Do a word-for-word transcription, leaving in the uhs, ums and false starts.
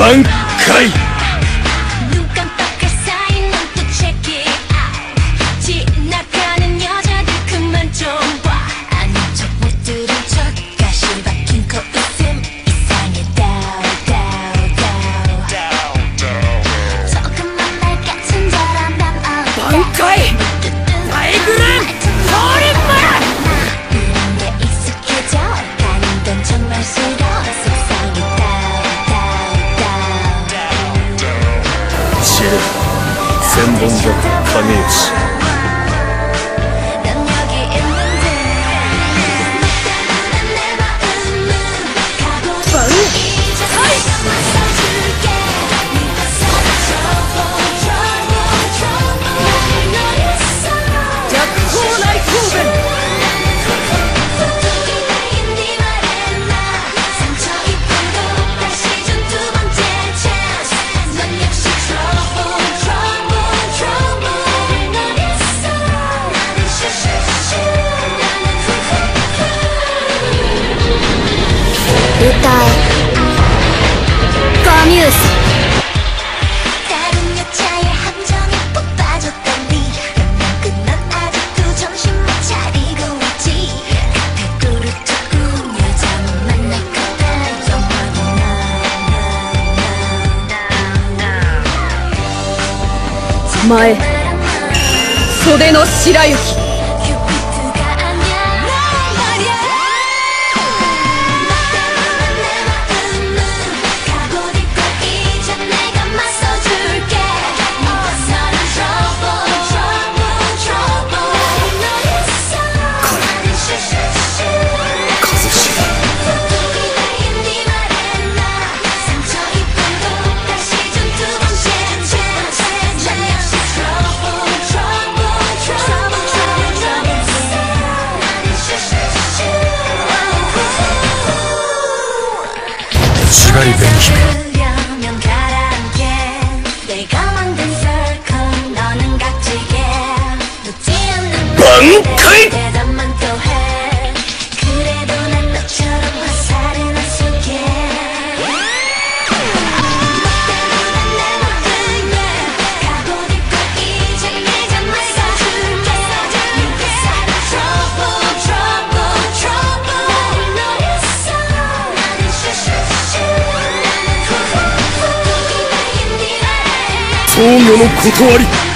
挽回 눈 깜빡할 사이 넌 또 check it out 지나가는 여자들 그만 좀 봐 아닌 척 못 들은 척 가시 박힌 코 웃음 이상해 down down down 조금만 말 같은 사람 난 挽回 나의 그런 소리만 이런 게 익숙해져 가는 건 정말 싫어 속상해 down down down 知る千本桜影吉 난 여기 있는데 내 마음은 가고 이제 맞서줄게 네가 서로 trouble trouble trouble 널 있어 약혼의 후배 네 말에 나 상처 입은 거 다시 준 두 번째 chance 넌 역시 trouble trouble trouble 널 있어 나는 슈슈슈 나는 歌えカミュース 다른 여자의 함정에 푹 빠졌던 니 끝난 아직도 정신 못 차리고 있지 태도를 두고 여자만 만날 거다 영원히 나 前袖の白雪 큐피트가 아니야 말이야 너 때문에 내 마음은 가고 있고 이제 내가 맞서줄게 네가 서는 trouble trouble trouble 너 있어 나는 슈슈슈 一茂 네 말에 나 상처 입은 거 다시 준 두 번째 chance 나 역시 trouble trouble trouble trouble trouble 나는 슈슈슈 違い紅姫 그려면 가라앉게 내가 만든 circle 너는 각지게 놓지 않는 挽回 대답만 또 해 그래도 난 너처럼 화살은 안 쏠게 너 때문에 내 모든 가고 있고 이제 내가 맞서줄게 네가 사는 trouble trouble trouble 너 있어 나는 슈슈슈 나는 후후후 네 말에 僧侶の断り